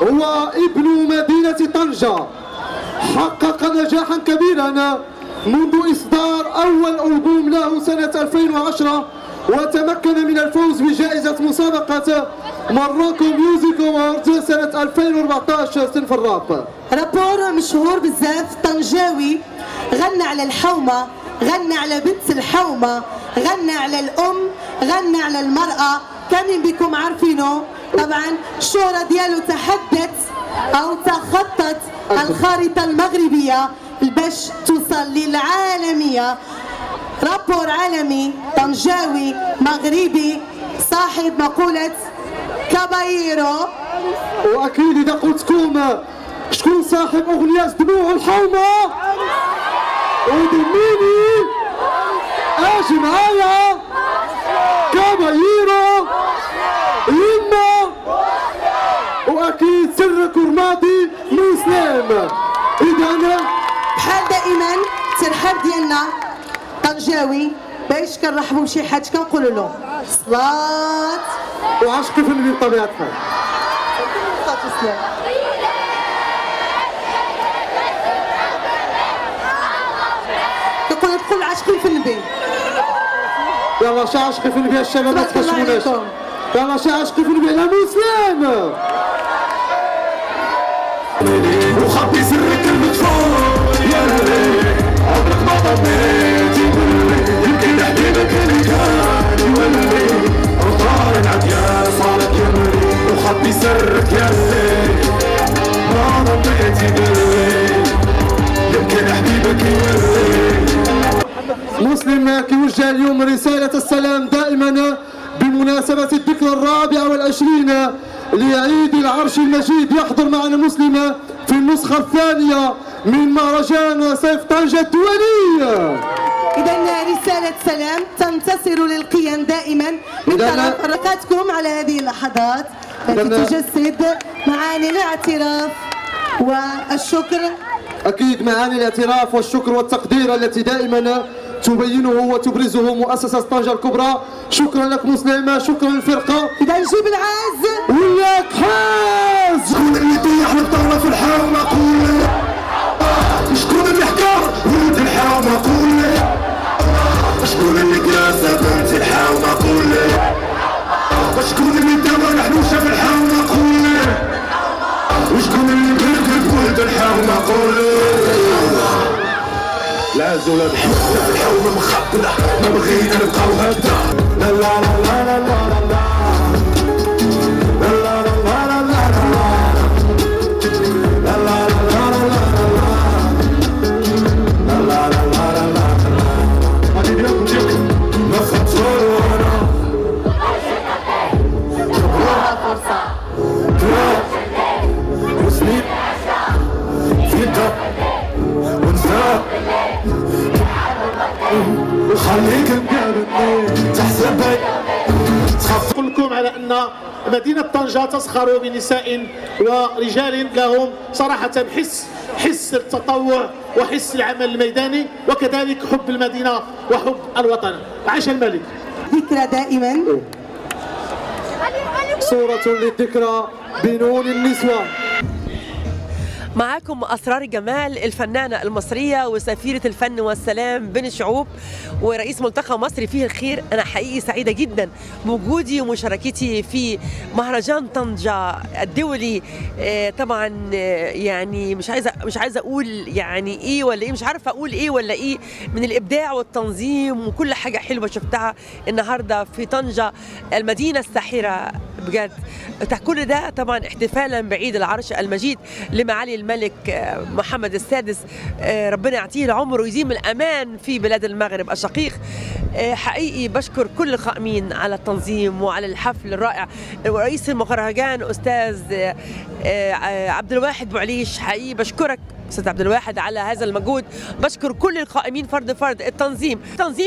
هو ابن مدينة طنجة، حقق نجاحا كبيرا منذ إصدار أول ألبوم له سنة 2010، وتمكن من الفوز بجائزة مسابقة مراكو ميوزك أووردز سنة 2014 صنف الراب. رابور مشهور بزاف طنجاوي، غنى على الحومة، غنى على بنت الحومة، غنى على الأم، غنى على المرأة، كاملين بكم عارفينه. طبعا الشهرة ديالو تحدت أو تخطت الخارطة المغربية باش توصل للعالمية. رابور عالمي طنجاوي مغربي صاحب مقولة كابايرو. وأكيد إذا قلتكم شكون صاحب أغنية دموع الحومة ودميني اجي معايا كابايرو يما، واكيد سر كرماطي مسلم. اذا بحال دائما الترحاب ديالنا طنجاوي باش كنرحبوا بشي حد كنقولوا له صلاة وعشق في النبي بطبيعة الحال. تقول عاشقين في النبي. يلا شي عاشقين في النبي الشباب ما تكشفوناش. يلا شي عاشقين في النبي على مسلم. وخبي سرك المدفون يا ليل عمرك ما ضميت يقولي يمكن حبيبك اللي كان يولي وطار العديان صارت يمري وخبي سرك يا ليل ما ضميت يقولي يمكن حبيبك يولي. مسلم كيوجه اليوم رسالة السلام دائما بمناسبة الذكرى 24 لعيد العرش المجيد. يحضر معنا مسلم في النسخة الثانية من مهرجان صيف طنجة الدولي. إذا رسالة سلام تنتصر للقيم دائما من طرف رفقاتكم على هذه اللحظات التي تجسد معاني الاعتراف والشكر. أكيد معاني الاعتراف والشكر والتقدير التي دائما تبينه وتبرزه مؤسسة طنجة الكبرى. شكرا لك مسلم، شكرا للفرقة. إذا نجيب العاز وياك حاز. شكون اللي طيح البطولة في الحومة قولي، شكون اللي حكار ولد الحومة قولي، شكون اللي كراسة بنت الحومة قولي، شكون اللي داوى الحنوشة في الحومة قولي، وشكون اللي برقد ولد الحومة قولي. لا زول بحبنا في الحومة مخبلة ما بغينا نبقاو هكذا. لا لا لا لا لا لا لا خليك مقابلني تحسبني تخاف. نقول لكم على ان مدينه طنجه تزخر بنساء ورجال لهم صراحه حس التطوع وحس العمل الميداني وكذلك حب المدينه وحب الوطن. عاش الملك. ذكرى دائما صورة للذكرى بنون النسوة. معاكم أسرار جمال الفنانة المصرية وسفيرة الفن والسلام بين الشعوب ورئيس ملتقى مصر فيه الخير. أنا حقيقي سعيدة جدا بوجودي ومشاركتي في مهرجان طنجة الدولي. طبعا يعني مش عايزة أقول يعني إيه ولا إيه، مش عارفة أقول إيه ولا إيه من الإبداع والتنظيم وكل حاجة حلوة شفتها النهاردة في طنجة المدينة الساحرة بجد. كل ده طبعا احتفالا بعيد العرش المجيد لمعالي الملك محمد السادس، ربنا يعطيه العمر ويديم الأمان في بلاد المغرب الشقيق. حقيقي بشكر كل القائمين على التنظيم وعلى الحفل الرائع. رئيس المهرجان أستاذ عبد الواحد بوعليش، حقيقي بشكرك أستاذ عبد الواحد على هذا المجهود. بشكر كل القائمين فرد التنظيم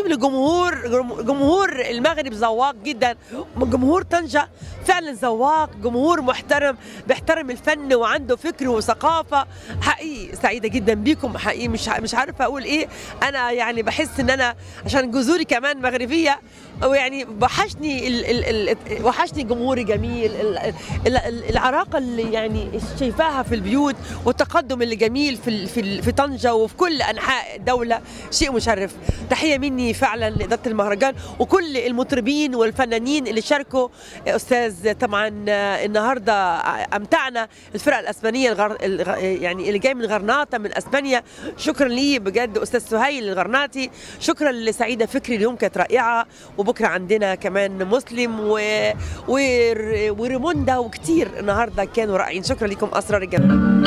لجمهور المغرب ذواق جدا. جمهور طنجة فعلا ذواق، جمهور محترم بيحترم الفن وعنده فكر وثقافة. حقيقي سعيدة جدا بيكم، حقيقي مش عارفة أقول إيه. أنا يعني بحس إن أنا عشان جذوري كمان مغربية ويعني وحشني جمهوري جميل، العراقه اللي يعني شايفاها في البيوت، والتقدم اللي جميل في طنجه وفي كل انحاء الدوله، شيء مشرف. تحيه مني فعلا لاداره المهرجان وكل المطربين والفنانين اللي شاركوا. استاذ طبعا النهارده امتعنا الفرقه الاسبانيه يعني اللي جاي من غرناطه من اسبانيا، شكرا ليه بجد استاذ سهيل الغرناطي، شكرا لسعيده فكري، اليوم كانت رائعه، وبكره عندنا كمان مسلم وريموندا وكتير النهارده كانوا رائعين. شكرا لكم اسرار الجنه.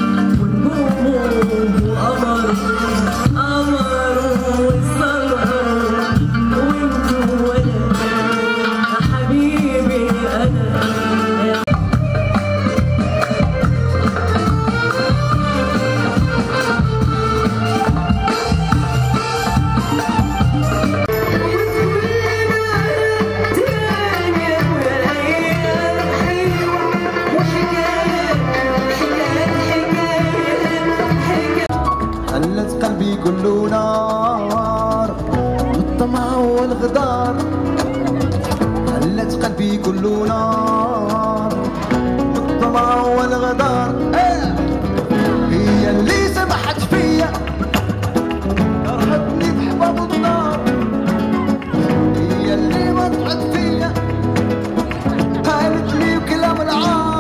خلت قلبي كله نار والطمع والغدار، خلت قلبي كله نار والطمع والغدار، هي اللي سمحت فيا كرهتني بحباب النار، هي اللي وضعت فيا قالت لي كلام العار.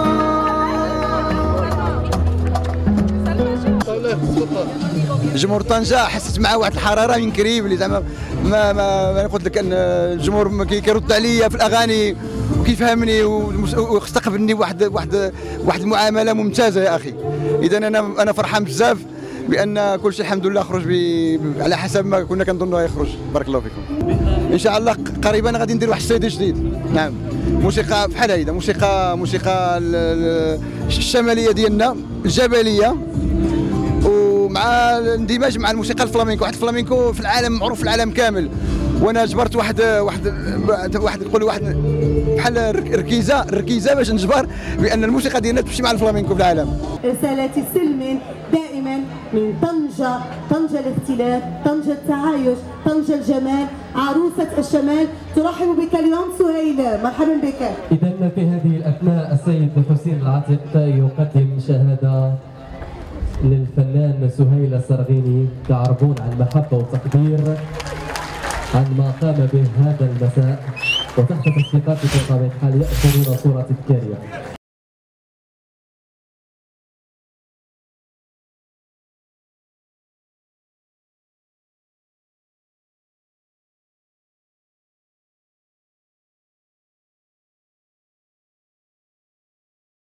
جمهور طنجة حسيت معاه واحد الحراره من قريب اللي زعما ما قلت لك ان الجمهور كيرد عليا في الاغاني وكيفهمني واستقبلني واحد المعامله ممتازه يا اخي. اذا انا فرحان بزاف بان كل شيء الحمد لله خرج على حسب ما كنا كنظنوا يخرج. بارك الله فيكم. ان شاء الله قريبا غادي ندير واحد السيد جديد. نعم، موسيقى بحال هيدا، موسيقى الشماليه ديالنا الجبليه، ومع الاندماج مع الموسيقى الفلامينكو. واحد الفلامينكو في العالم معروف في العالم كامل، وانا جبرت واحد نقولوا واحد بحال ركيزه باش نجبر بان الموسيقى ديالنا تمشي مع الفلامينكو في العالم. رسالة سلم دائما من طنجة الاختلاف، طنجة التعايش، طنجة الجمال، عروسة الشمال. ترحب بك اليوم سهيل، مرحبا بك. إذا في هذه الأثناء السيد حسين العتيق يقدم شهادة للفنان سهيل السرغيني كعربون عن محبة وتقدير عن ما قام به هذا المساء، وتحت تصفيقات بطبيعة الحال يأخذون صورة تذكارية.